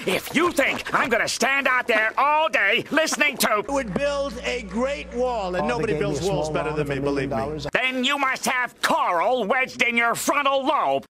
If you think I'm going to stand out there all day listening to... would build a great wall, and nobody builds walls better than me, believe me. Then you must have coral wedged in your frontal lobe.